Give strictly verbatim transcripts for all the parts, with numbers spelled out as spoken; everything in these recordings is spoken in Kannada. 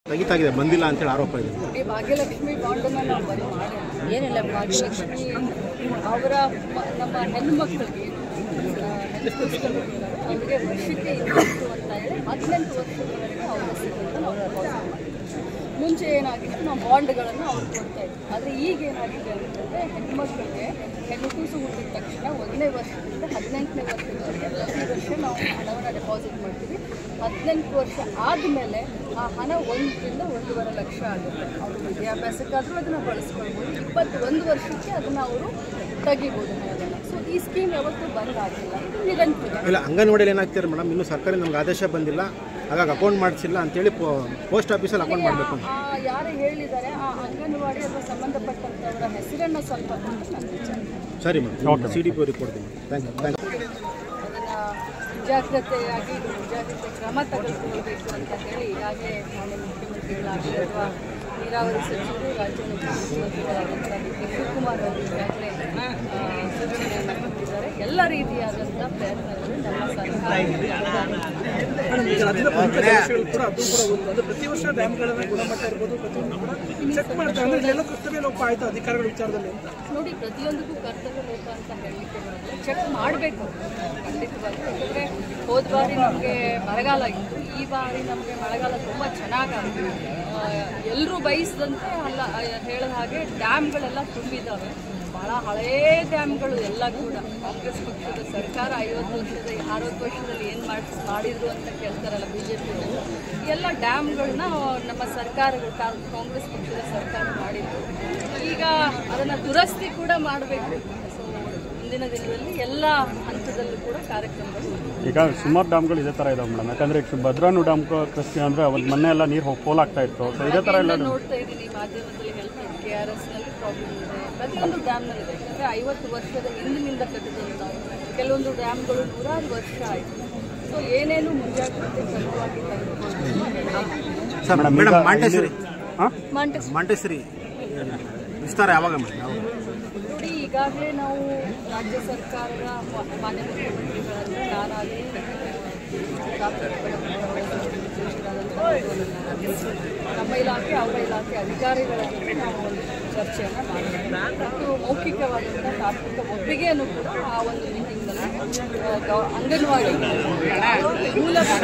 ಸ್ಥಗಿತಾಗಿದೆ, ಬಂದಿಲ್ಲ ಅಂತೇಳಿ ಆರೋಪ ಇದೆ. ಈ ಭಾಗ್ಯಲಕ್ಷ್ಮಿ ಬಾಂಡನ್ನು ನಾವು ಬರೀ ಮಾಡಿ ಏನಿಲ್ಲ, ಭಾಗ್ಯಲಕ್ಷ್ಮಿ ಅವರ ನಮ್ಮ ಹೆಣ್ಣುಮಕ್ಕಳಿಗೆ ಹೆಣ್ಣುಮಕ್ಕಳು ಅವರಿಗೆ ವರ್ಷಕ್ಕೆ ಇಪ್ಪತ್ತು ಅಂತ ಹೇಳಿ ಹದಿನೆಂಟು ವರ್ಷದವರೆಗೆ ಅವರ ಸಿಗುತ್ತ ನಾವು ಮುಂಚೆ ಏನಾಗಿತ್ತು, ನಾವು ಬಾಂಡ್ಗಳನ್ನು ಅವ್ರು ಕೊಡ್ತಾ ಇದ್ವಿ. ಆದರೆ ಈಗ ಏನಾಗಿದೆ ಅಂತಂದರೆ ಹೆಣ್ಮಕ್ಳಿಗೆ ಹೆಣ್ಣು ಕೂಸು ಹುಟ್ಟಿದ ತಕ್ಷಣ ಒಂದನೇ ವರ್ಷದಿಂದ ಹದಿನೆಂಟನೇ ವರ್ಷದವರೆಗೆ ಪ್ರತಿ ವರ್ಷ ನಾವು ಹಣವನ್ನು ಡೆಪಾಸಿಟ್ ಮಾಡ್ತೀವಿ. ಹದಿನೆಂಟು ವರ್ಷ ಆದಮೇಲೆ ಆ ಹಣ ಒಂದರಿಂದ ಒಂದೂವರೆ ಲಕ್ಷ ಆಗುತ್ತೆ. ಅವರು ವಿದ್ಯಾಭ್ಯಾಸಕ್ಕಾದರೂ ಅದನ್ನು ಬಳಸ್ಕೊಳ್ಬೋದು. ಇಪ್ಪತ್ತೊಂದು ವರ್ಷಕ್ಕೆ ಅದನ್ನು ಅವರು ತೆಗಿಬೋದು ಹಣವನ್ನು. ಸೊ ಈ ಸ್ಕೀಮ್ ಯಾವತ್ತೂ ಬಂದ್ ಆಗಿಲ್ಲ, ಇದು ನಿರಂತರ. ಇಲ್ಲ, ಅಂಗನವಾಡಿಯಲ್ಲಿ ಏನಾಗ್ತಾರೆ ಮೇಡಮ್, ಇನ್ನೂ ಸರ್ಕಾರಿ ನಮ್ಗೆ ಆದೇಶ ಬಂದಿಲ್ಲ, ಹಾಗಾಗಿ ಅಕೌಂಟ್ ಮಾಡಿಸಿಲ್ಲ ಅಂತೇಳಿ ಪೋಸ್ಟ್ ಆಫೀಸಲ್ಲಿ ಅಕೌಂಟ್ ಮಾಡಬೇಕು ಅಂತ ಯಾರು ಹೇಳಿದ್ದಾರೆ. ಆ ಅಂಗನವಾಡಿ ಅಥವಾ ಸಂಬಂಧಪಟ್ಟಂಥವರ ಹೆಸರನ್ನು ಸ್ವಲ್ಪ ಸರಿ ಮೇಡಮ್, ಸಿ ಡಿ ಪಿ ಅವ್ರಿಗೆ ಕೊಡ್ತೀನಿ. ಥ್ಯಾಂಕ್ ಯು ಥ್ಯಾಂಕ್ ಯು ಅದನ್ನು ಮುಂಜಾಗ್ರತೆಯಾಗಿ ಮುಂಜಾಗ್ರತೆ ಕ್ರಮ ತೆಗೆದುಕೊಳ್ಬೇಕು ಅಂತ ಹೇಳಿ ಈಗಾಗಲೇ ಮಾನ್ಯ ಮುಖ್ಯಮಂತ್ರಿಗಳಾಗಲಿ ಅಥವಾ ನೀರಾವರಿ ಸಚಿವರು, ರಾಜ್ಯ ಮುಖ್ಯಮಂತ್ರಿಗಳಾದಂಥ ಡಿ ಕೆ ಶಿವಕುಮಾರ್ ಅವರು ಈಗಾಗಲೇ ಸೂಚನೆಯನ್ನು ಕೊಟ್ಟಿದ್ದಾರೆ. ಎಲ್ಲ ರೀತಿಯಾದಂಥ ಪ್ರಯತ್ನಗಳು ನಮ್ಮ ಸರ್ಕಾರ ಪ್ರತಿ ವರ್ಷ ಡ್ಯಾಮ್ಗಳ ಗುಣಮಟ್ಟ ಇರ್ಬೋದು ಪ್ರತಿಯೊಂದು ಕೂಡ ಚೆಕ್ ಮಾಡ್ತಾರೆ. ಎಲ್ಲ ಕರ್ತವ್ಯ ಲೋಪ ಆಯಿತು ಅಧಿಕಾರಿಗಳ ವಿಚಾರದಲ್ಲಿ ಅಂತ ನೋಡಿ, ಪ್ರತಿಯೊಂದಕ್ಕೂ ಕರ್ತವ್ಯ ಲೋಪ ಅಂತ ಹೇಳಲಿಕ್ಕೆ ಬರುತ್ತೆ. ಚೆಕ್ ಮಾಡಬೇಕು ಖಂಡಿತವಾಗಿ. ಯಾಕಂದರೆ ಹೋದ ಬಾರಿ ನಮಗೆ ಮಳೆಗಾಲ ಇತ್ತು, ಈ ಬಾರಿ ನಮಗೆ ಮಳೆಗಾಲ ತುಂಬ ಚೆನ್ನಾಗಾಗಿದೆ. ಎಲ್ಲರೂ ಬಯಸಿದಂತೆ ಅಲ್ಲ ಹೇಳಿದ ಹಾಗೆ ಡ್ಯಾಮ್ಗಳೆಲ್ಲ ತುಂಬಿದ್ದಾವೆ. ಭಾಳ ಹಳೆಯ ಡ್ಯಾಮ್ಗಳು ಎಲ್ಲ ಕೂಡ ಕಾಂಗ್ರೆಸ್ ಪಕ್ಷದ ಸರ್ಕಾರ ಐವತ್ತು ವರ್ಷದ ಅರವತ್ತು ವರ್ಷದಲ್ಲಿ ಏನು ಮಾಡಿ ಮಾಡಿದ್ರು ಅಂತ ಕೇಳ್ತಾರಲ್ಲ ಬಿ ಜೆ ಪಿ ಎಲ್ಲ ಡ್ಯಾಮ್ಗಳನ್ನ ನಮ್ಮ ಸರ್ಕಾರಗಳು ಕಾಂಗ್ರೆಸ್ ಪಕ್ಷದ ಸರ್ಕಾರ ಮಾಡಿದ್ರು. ಈಗ ಅದನ್ನು ದುರಸ್ತಿ ಕೂಡ ಮಾಡಬೇಕು. ಸೊ ಮುಂದಿನ ದಿನದಲ್ಲಿ ಎಲ್ಲ ಹಂತದಲ್ಲೂ ಕೂಡ ಕಾರ್ಯಕ್ರಮಗಳು. ಈಗ ಸುಮಾರು ಡ್ಯಾಮ್ಗಳು ಇದೇ ಥರ ಇದಾವೆ ಮೇಡಮ್. ಯಾಕಂದರೆ ಭದ್ರಾನು ಡ್ಯಾಮ್ ಕೃಷಿ ಅಂದರೆ ಅವತ್ತು ಮೊನ್ನೆ ಎಲ್ಲ ನೀರು ಹೋಗಿ ಪೋಲಾಗ್ತಾ ಇತ್ತು. ಸೊ ಇದೇ ಥರ ಎಲ್ಲ ನೋಡ್ತಾ ಇದ್ದೀನಿ ಮಾಧ್ಯಮದಲ್ಲಿ ಹೇಳ್ತಾ ಇದ್ದೀನಿ. ಕೆ ಆರ್ ಎಸ್ನಲ್ಲಿ ಪ್ರಾಬ್ಲಮ್ ಇದೆ, ಪ್ರತಿಯೊಂದು ಡ್ಯಾಮ್ನಲ್ಲಿದೆ. ಯಾಕಂದರೆ ಐವತ್ತು ವರ್ಷದ ಹಿಂದಿನಿಂದ ಕಟ್ಟಿದಂಥ ಕೆಲವೊಂದು ಡ್ಯಾಮ್ಗಳು ನೂರಾರು ವರ್ಷ ಆಯಿತು. ಸೊ ಏನೇನು ಮುಂಜಾಗ್ರತೆ ಕ್ರಮವಾಗಿ ಮಾಂಟೇಶ್ವರಿ ವಿಸ್ತಾರ ಯಾವಾಗ ಮೇಡಮ್? ನೋಡಿ, ಈಗಾಗಲೇ ನಾವು ರಾಜ್ಯ ಸರ್ಕಾರದ ಮಾನ್ಯ ಮುಖ್ಯಮಂತ್ರಿಗಳನ್ನು ನಾನಾಗಲಿ ನಮ್ಮ ಇಲಾಖೆ ಅವರ ಇಲಾಖೆ ಅಧಿಕಾರಿಗಳ ಜೊತೆ ನಾವು ಒಂದು ಚರ್ಚೆಯನ್ನು ಮಾಡಿದ್ವಿ ಮತ್ತು ಮೌಖಿಕವಾದಂಥ ತಾತ್ವಿಕ ಒಪ್ಪಿಗೆಯನ್ನು ಕೂಡ ಆ ಒಂದು ಮೀಟಿಂಗ್ನಲ್ಲಿ ಅಂಗನವಾಡಿ ಮೂಲಭೂತ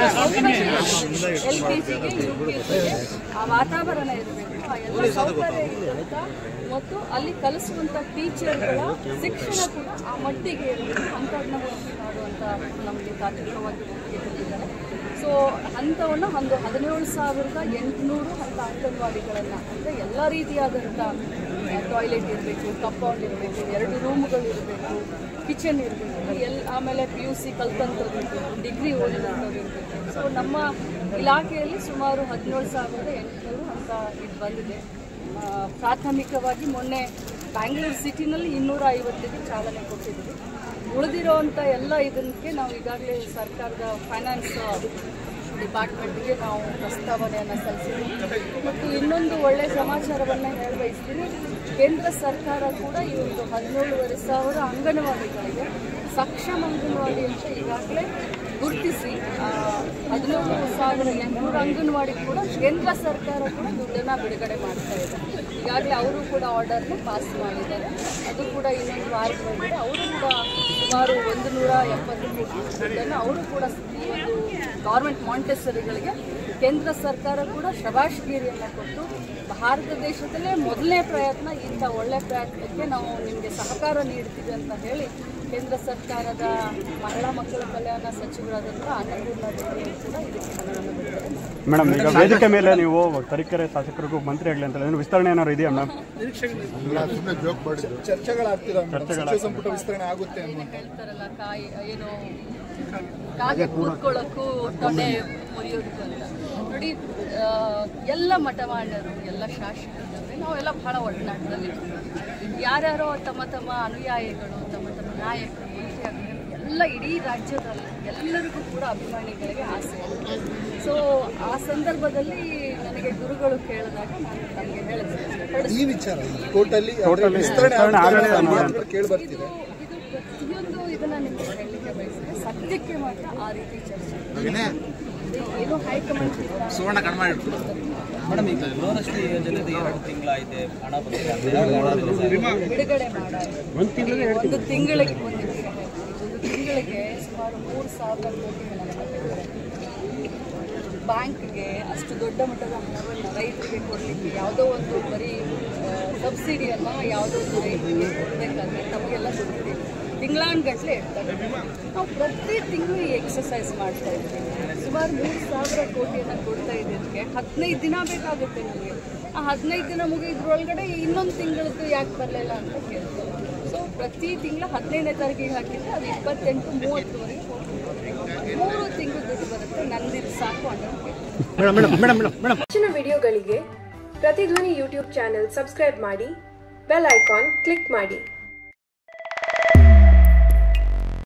ಎಲ್ ಕೆ ಜಿಗೆ ಯು ಕೆ ಜಿಗೆ ಆ ವಾತಾವರಣ ಇರಬೇಕು, ಆ ಎಲ್ಲ ಸೌಕರ್ಯ ಇರುವಂಥ ಮತ್ತು ಅಲ್ಲಿ ಕಲಿಸುವಂಥ ಟೀಚರ್ಗಳ ಶಿಕ್ಷಣ ಕೂಡ ಆ ಮಟ್ಟಿಗೆ ಇರಬೇಕು ಅಂಥದನ್ನ ಹೋಗಿ ಮಾಡುವಂಥ ನಮಗೆ ತಾತ್ವಿಕವಾಗಿ ಒಪ್ಪಿಗೆ ಕೊಟ್ಟಿದ್ದಾರೆ. ಸೊ ಅಂಥವನ್ನು ಒಂದು ಹದಿನೇಳು ಸಾವಿರದ ಎಂಟುನೂರು ಅಂಥ ಅಂಗನವಾಡಿಗಳನ್ನು ಅಂದರೆ ಎಲ್ಲ ರೀತಿಯಾದಂಥ ಟಾಯ್ಲೆಟ್ ಇರಬೇಕು, ಕಂಪೌಂಡ್ ಇರಬೇಕು, ಎರಡು ರೂಮ್ಗಳು ಇರಬೇಕು, ಕಿಚನ್ ಇರಬೇಕು, ಎಲ್ ಆಮೇಲೆ ಪಿ ಯು ಸಿ ಕಲ್ತಂಥದ್ದು ಇರಬೇಕು, ಡಿಗ್ರಿ ಓದಿದಂಥದ್ದು ಇರಬೇಕು. ಸೊ ನಮ್ಮ ಇಲಾಖೆಯಲ್ಲಿ ಸುಮಾರು ಹದಿನೇಳು ಸಾವಿರದ ಎಂಟುನೂರು ಅಂತ ಇದು ಬಂದಿದೆ. ಪ್ರಾಥಮಿಕವಾಗಿ ಮೊನ್ನೆ ಬ್ಯಾಂಗ್ಳೂರು ಸಿಟಿನಲ್ಲಿ ಇನ್ನೂರ ಐವತ್ತಿಗೆ ಚಾಲನೆ ಕೊಟ್ಟಿದ್ವಿ. ಉಳಿದಿರೋವಂಥ ಎಲ್ಲ ಇದಕ್ಕೆ ನಾವು ಈಗಾಗಲೇ ಸರ್ಕಾರದ ಫೈನಾನ್ಸ್ ಡಿಪಾರ್ಟ್ಮೆಂಟ್ಗೆ ನಾವು ಪ್ರಸ್ತಾವನೆಯನ್ನು ಸಲ್ಲಿಸಿದ್ವಿ. ಮತ್ತು ಇನ್ನೊಂದು ಒಳ್ಳೆಯ ಸಮಾಚಾರವನ್ನು ಹೇಳಿ ಬಯಸ್ತೀನಿ. ಕೇಂದ್ರ ಸರ್ಕಾರ ಕೂಡ ಈ ಒಂದು ಹದಿನೇಳುವರೆ ಸಾವಿರ ಅಂಗನವಾಡಿಗಳಿಗೆ ಸಕ್ಷಮ ಅಂಗನವಾಡಿ ಅಂತ ಈಗಾಗಲೇ ಗುರುತಿಸಿ ಹದಿನೇಳು ಸಾವಿರ ಎಂಟುನೂರು ಅಂಗನವಾಡಿ ಕೂಡ ಕೇಂದ್ರ ಸರ್ಕಾರ ಕೂಡ ದುಡ್ಡನ್ನು ಬಿಡುಗಡೆ ಮಾಡ್ತಾ ಇದೆ. ಈಗಾಗಲೇ ಅವರು ಕೂಡ ಆರ್ಡರ್ನ ಪಾಸ್ ಮಾಡಿದ್ದಾರೆ. ಅದು ಕೂಡ ಇನ್ನೊಂದು ವಾರದೊಳಗೆ ಅವರು ಕೂಡ ಸುಮಾರು ಒಂದು ನೂರ ಎಪ್ಪತ್ತು ಕೋಟಿ ದುಡ್ಡನ್ನು ಅವರು ಕೂಡ ಈ ಒಂದು ಗೌರ್ಮೆಂಟ್ ಮಾಂಟೆಸರಿಗಳಿಗೆ ಕೇಂದ್ರ ಸರ್ಕಾರ ಕೂಡ ಶಬಾಷ್ಗಿರಿಯನ್ನು ಕೊಟ್ಟು ಭಾರತ ದೇಶದಲ್ಲೇ ಮೊದಲನೇ ಪ್ರಯತ್ನ, ಇಂಥ ಒಳ್ಳೆಯ ಪ್ರಯತ್ನಕ್ಕೆ ನಾವು ನಿಮಗೆ ಸಹಕಾರ ನೀಡ್ತೀವಿ ಅಂತ ಹೇಳಿ ಕೇಂದ್ರ ಸರ್ಕಾರದ ಮಹಿಳಾ ಮಕ್ಕಳ ಕಲ್ಯಾಣ ಸಚಿವರಾದಂಥ ಅನ್ನಪೂರ್ಣ ದೇವಿ ಕೂಡ ಇದಕ್ಕೆ ಹಣವನ್ನು ಬಿಡ್ತಾರೆ. ಮೇಡಮ್, ಈಗ ವೇದಿಕೆ ಮೇಲೆ ನೀವು ತರೀಕೆರೆ ಶಾಸಕರಿಗೂ ಮಂತ್ರಿ ಆಗಲಿ ಅಂತ ವಿಸ್ತರಣೆ ಏನಾದ್ರು ಇದೆಯಾ ಮೇಡಮ್? ಚರ್ಚೆಗಳಾಗ್ತಿರೋ ಸಂಪುಟ ವಿಸ್ತರಣೆ ಆಗುತ್ತೆ ಹೇಳ್ತಾರಲ್ಲ, ಕಾಯಿ ಏನು ಕಾಗೆ ಕೂತ್ಕೊಳ್ಳೋಕ್ಕೂ ತೊಡೆ ಮುರಿಯೋದಕ್ಕೂ ಅಂತ. ನೋಡಿ, ಎಲ್ಲ ಮಠಮಾಂಡರು ಎಲ್ಲ ಶಾಸಕರಿದ್ದಾರೆ, ನಾವೆಲ್ಲ ಬಹಳ ಒಡನಾಟದಲ್ಲಿ ಯಾರ್ಯಾರೋ ತಮ್ಮ ತಮ್ಮ ಅನುಯಾಯಿಗಳು, ತಮ್ಮ ತಮ್ಮ ನಾಯಕರು, ಮಂತ್ರಿ ಎಲ್ಲ ಇಡೀ ರಾಜ್ಯದಲ್ಲಿ ಎಲ್ಲರಿಗೂ ಕೂಡ ಅಭಿಮಾನಿಗಳಿಗೆ ಆಸೆ. ಸೊ ಆ ಸಂದರ್ಭದಲ್ಲಿ ನನಗೆ ಗುರುಗಳು ಕೇಳಿದಾಗ ನಾನು ನಮಗೆ ಹೇಳಿದೆ, ಈ ವಿಚಾರ ಟೋಟಲಿ ಕೇಳಿ ಬರ್ತಿದೆ. ಇದು ಪ್ರತಿಯೊಂದು ಇದನ್ನ ನಿಮಗೆ ಹೇಳಲಿಕ್ಕೆ ಬಯಸಿದೆ. ಸದ್ಯಕ್ಕೆ ಮಾತ್ರ ಆ ರೀತಿ ಚರ್ಚೆ ಏನು ಹೈಕಮಾಂಡ್ ಮೇಡಮ್ ಈಗ ಗೃಹಲಕ್ಷ್ಮಿ ಯೋಜನೆದು ಎರಡು ತಿಂಗಳಾಗಿದೆ ಹಣ ಬಿಡುಗಡೆ ಮಾಡಾಯಿತು. ಒಂದು ತಿಂಗಳಿಗೆ ಒಂದು ತಿಂಗಳಿಗೆ ಒಂದು ತಿಂಗಳಿಗೆ ಸುಮಾರು ಮೂರು ಸಾವಿರ ಕೋಟಿ ಬ್ಯಾಂಕ್ಗೆ ಅಷ್ಟು ದೊಡ್ಡ ಮಟ್ಟದ ಹಣವನ್ನು ರೈತರಿಗೆ ಕೊಡಲಿಕ್ಕೆ ಯಾವುದೋ ಒಂದು ಬರೀ ಸಬ್ಸಿಡಿಯನ್ನು ಯಾವುದೋ ಒಂದು ರೈತರಿಗೆ ಕೊಡಬೇಕಾದ್ರೆ ನಮಗೆಲ್ಲ ಗೊತ್ತಿದೆ. ತಿಂಗಳಾನುಗಟ್ಟಲೆ ಇರ್ತಾರೆ. ನಾವು ಪ್ರತಿ ತಿಂಗಳು ಈ ಎಕ್ಸಸೈಸ್ ಮಾಡ್ತಾ ಇರ್ತೀವಿ. ಸುಮಾರು ಮೂರು ಸಾವಿರ ಕೋಟಿಯನ್ನು ಕೊಡ್ತಾ ಇದ್ದಕ್ಕೆ ಹದಿನೈದು ದಿನ ಬೇಕಾಗುತ್ತೆ ನಮಗೆ. ಆ ಹದಿನೈದು ದಿನ ಮುಗಿದ್ರೊಳಗಡೆ ಇನ್ನೊಂದು ತಿಂಗಳದ್ದು ಯಾಕೆ ಬರಲಿಲ್ಲ ಅಂತ ಕೇಳ್ತಾರೆ. ಸೊ ಪ್ರತಿ ತಿಂಗಳು ಹದಿನೈದನೇ ತಾರೀಕಿಗೆ ಹಾಕಿದರೆ ಅದು ಇಪ್ಪತ್ತೆಂಟು ಮೂವತ್ತುವರೆಗೆ ಹೋಗ್ತೀವಿ. ಮೂರು ತಿಂಗಳು ದುಡ್ಡು ಬರುತ್ತೆ. ನಂದಿದ್ದು ಸಾಕು ಅಂತ ಹೆಚ್ಚಿನ ವಿಡಿಯೋಗಳಿಗೆ ಪ್ರತಿಧ್ವನಿ ಯೂಟ್ಯೂಬ್ ಚಾನೆಲ್ ಸಬ್ಸ್ಕ್ರೈಬ್ ಮಾಡಿ, ಬೆಲ್ ಐಕಾನ್ ಕ್ಲಿಕ್ ಮಾಡಿ.